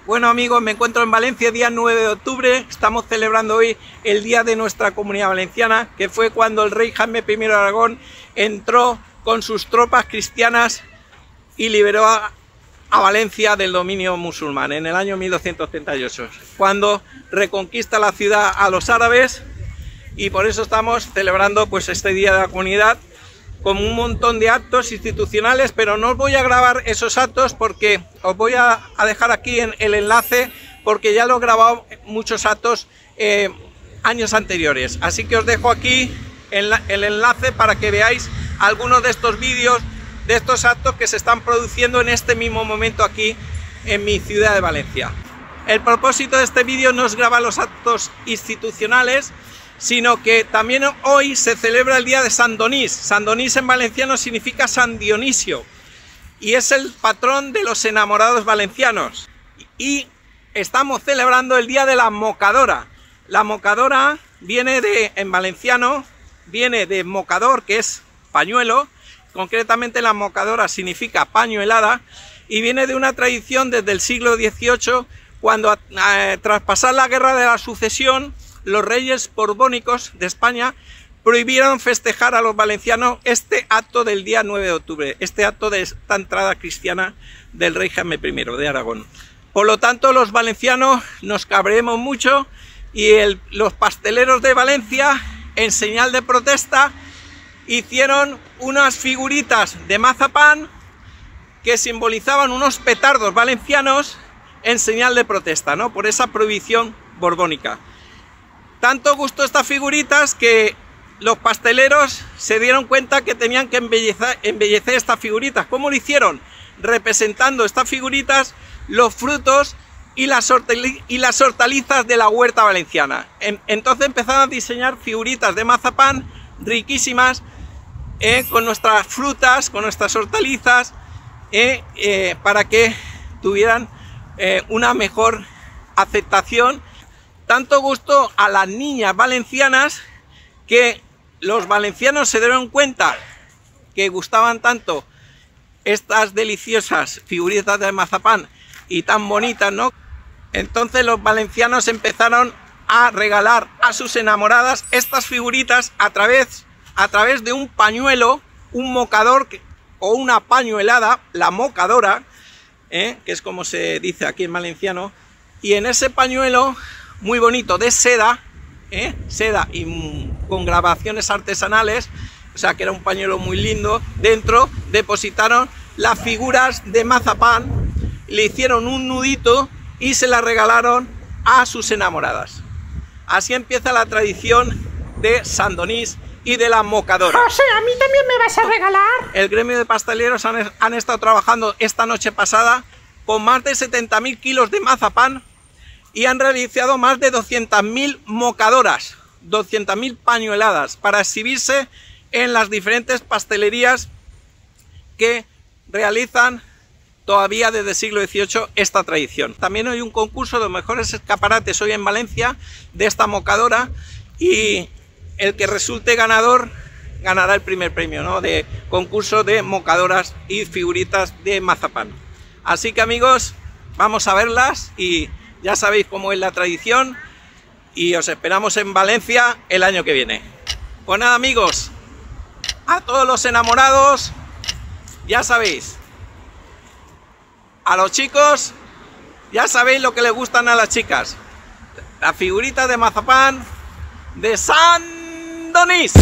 Bueno amigos, me encuentro en Valencia, día 9 de octubre, estamos celebrando hoy el día de nuestra Comunidad Valenciana, que fue cuando el rey Jaime I de Aragón entró con sus tropas cristianas y liberó a Valencia del dominio musulmán en el año 1238, cuando reconquista la ciudad a los árabes, y por eso estamos celebrando pues este Día de la Comunidad con un montón de actos institucionales, pero no os voy a grabar esos actos porque os voy a dejar aquí en el enlace, porque ya lo he grabado muchos actos años anteriores. Así que os dejo aquí el enlace para que veáis algunos de estos vídeos, de estos actos que se están produciendo en este mismo momento aquí en mi ciudad de Valencia. El propósito de este vídeo no es grabar los actos institucionales, sino que también hoy se celebra el día de San Donís. San Donís en valenciano significa San Dionisio y es el patrón de los enamorados valencianos. Y estamos celebrando el día de la mocadora. La mocadora viene en valenciano, viene de mocador, que es pañuelo. Concretamente la mocadora significa paño helada y viene de una tradición desde el siglo XVIII, cuando tras pasar la guerra de la sucesión, los reyes borbónicos de España prohibieron festejar a los valencianos este acto del día 9 de octubre, este acto de esta entrada cristiana del rey Jaime I de Aragón. Por lo tanto, los valencianos nos cabreemos mucho y los pasteleros de Valencia, en señal de protesta, hicieron unas figuritas de mazapán que simbolizaban unos petardos valencianos en señal de protesta, ¿no?, por esa prohibición borbónica. Tanto gustó estas figuritas que los pasteleros se dieron cuenta que tenían que embellecer estas figuritas. ¿Cómo lo hicieron? Representando estas figuritas los frutos y las hortalizas de la huerta valenciana. Entonces empezaron a diseñar figuritas de mazapán riquísimas, con nuestras frutas, con nuestras hortalizas, para que tuvieran una mejor aceptación. Tanto gustó a las niñas valencianas que los valencianos se dieron cuenta que gustaban tanto estas deliciosas figuritas de mazapán y tan bonitas, ¿no? Entonces los valencianos empezaron a regalar a sus enamoradas estas figuritas a través de un pañuelo, un mocador o una pañuelada, la mocadora, que es como se dice aquí en valenciano, y en ese pañuelo muy bonito de seda, seda y con grabaciones artesanales, o sea que era un pañuelo muy lindo. Dentro depositaron las figuras de mazapán, le hicieron un nudito y se las regalaron a sus enamoradas. Así empieza la tradición de San Donís y de la mocadora. José, ¿a mí también me vas a regalar? El gremio de pasteleros han estado trabajando esta noche pasada con más de 70.000 kilos de mazapán y han realizado más de 200.000 mocadoras, 200.000 pañueladas, para exhibirse en las diferentes pastelerías que realizan todavía desde el siglo XVIII esta tradición. También hay un concurso de los mejores escaparates hoy en Valencia de esta mocadora, y el que resulte ganador ganará el primer premio, ¿no?, de concurso de mocadoras y figuritas de mazapán. Así que amigos, vamos a verlas y ya sabéis cómo es la tradición, y os esperamos en Valencia el año que viene. Pues nada amigos, a todos los enamorados, ya sabéis, a los chicos, ya sabéis lo que les gustan a las chicas, las figuritas de mazapán de San Donís.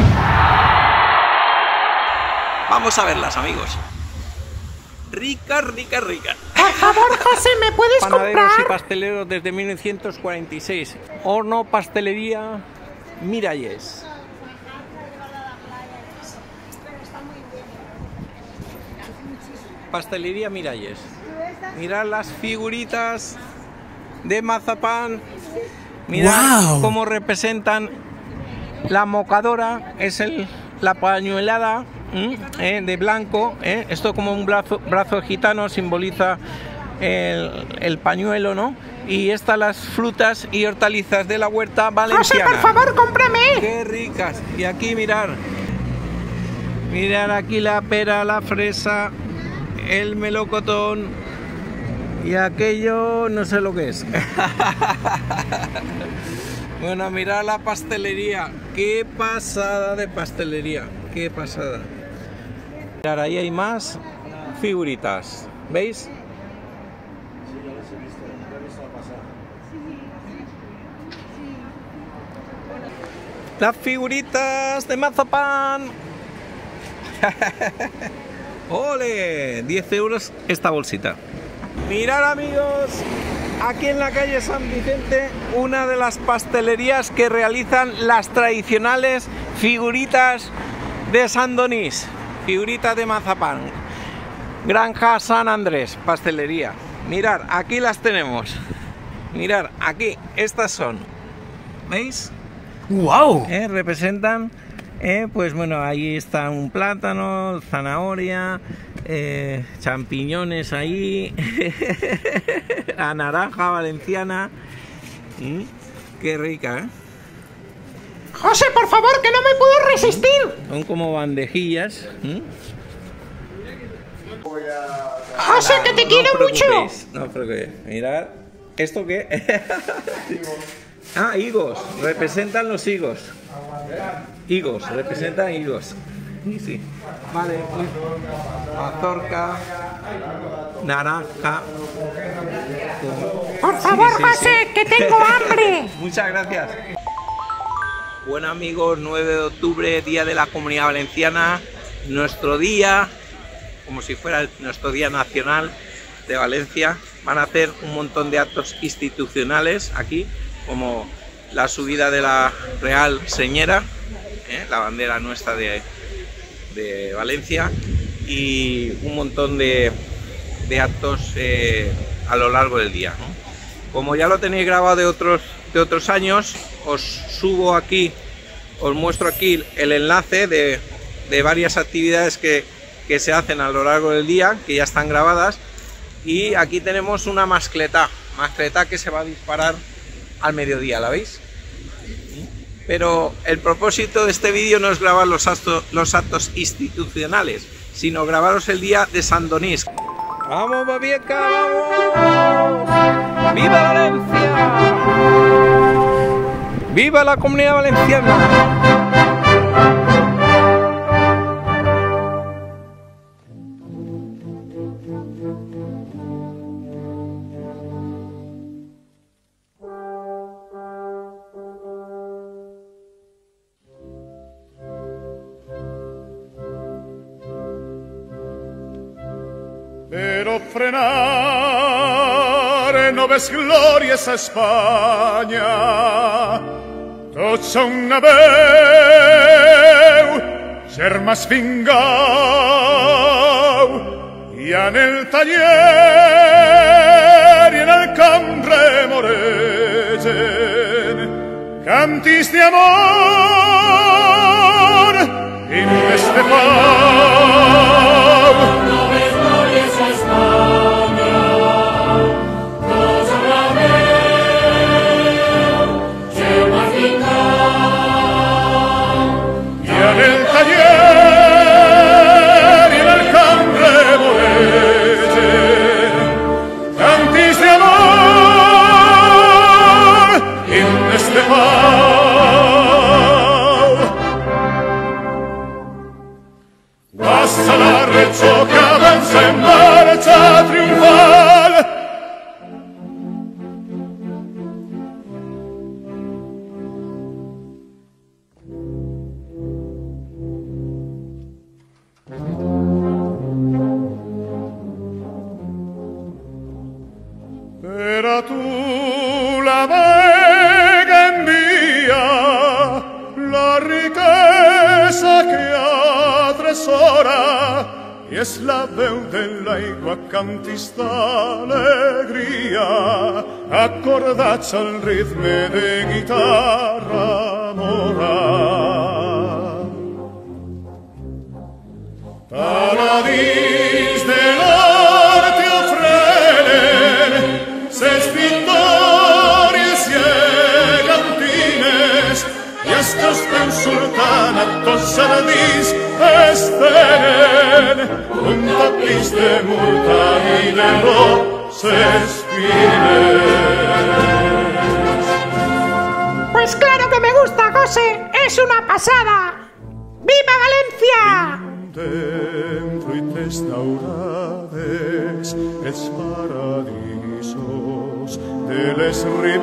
Vamos a verlas amigos. Rica, rica, rica. Por favor, José, ¿me puedes Panaderos comprar? y pasteleros desde 1946. Horno Pastelería Miralles. Pastelería Miralles. Mirad las figuritas de mazapán. Mirad cómo representan la mocadora. Es la pañuelada de blanco, esto como un brazo gitano simboliza el pañuelo, ¿no? Y estas las frutas y hortalizas de la huerta valenciana. José, por favor, cómprame. ¡Qué ricas! Y aquí mirad aquí la pera, la fresa, el melocotón Y aquello no sé lo que es. Bueno, mirad la pastelería. Qué pasada de pastelería. Qué pasada. Mirad, ahí hay más figuritas. ¿Veis? Las figuritas de mazapán. ¡Ole! 10 euros esta bolsita. Mirad, amigos, aquí en la calle San Vicente, una de las pastelerías que realizan las tradicionales figuritas de San Donís, figuritas de mazapán. Granja San Andrés, pastelería. Mirad, aquí las tenemos. Mirad, aquí, estas son. ¿Veis? ¡Wow! Representan, pues bueno, ahí está un plátano, zanahoria, champiñones ahí, la naranja valenciana. Qué rica, ¿eh? José, por favor, que no me puedo resistir. Son como bandejillas. José, que te quiero mucho. No os preocupéis. Mirad, ¿esto qué? Ah, higos, representan los higos. Higos, representan higos. Sí. Vale, mazorca, naranja. Por favor, Sí. José, que tengo hambre. Muchas gracias. Bueno, amigos, 9 de octubre, Día de la Comunidad Valenciana. Nuestro día, como si fuera nuestro día nacional de Valencia. Van a hacer un montón de actos institucionales aquí, como la subida de la Real Señera, la bandera nuestra de Valencia, y un montón de actos a lo largo del día, ¿no? Como ya lo tenéis grabado de otros años, os subo aquí, os muestro aquí el enlace de varias actividades que se hacen a lo largo del día, que ya están grabadas. Y aquí tenemos una mascletá que se va a disparar al mediodía, ¿la veis? Pero el propósito de este vídeo no es grabar los actos institucionales, sino grabaros el día de San Donís. ¡Vamos, Babieca! ¡Vamos! ¡Viva Valencia! ¡Viva la Comunidad Valenciana! Pero frenar no ves glorias a Espanya, tots a una veu, germans fingau, i en el taller i en el camp remoregen cantis d'amor, himnes de pau. Basta la Reggio que avanza en marcha triunfal. Pero tú la vega envía la riqueza que atresora, i és la veu de l'aigua cantis d'alegria, acordats al ritme de guitarra mora. Paladins de l'art te ofrenen ses victòries gegantines, i els teus peus sultanatos saladís estenen un tapís de murta i de roses Pues claro que me gusta, José. Es una pasada. ¡Viva Valencia! Dentro y testaurades els paradisos de les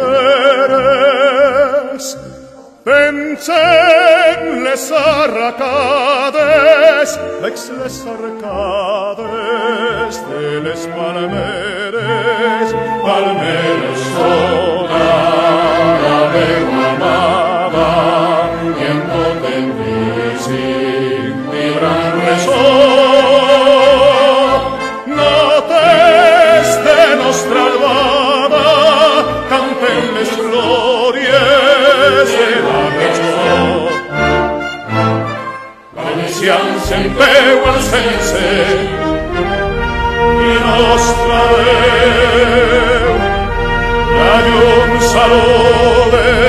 riberes. Pensen les arracades, ex les arcades de les palmeres, palmeres sola la meua amada, i en tot el físic vibran ressò. Notes de nostra albada, canten les glòries de la cançó. Venecians en peu al sense, i nostra veu, la llum saló de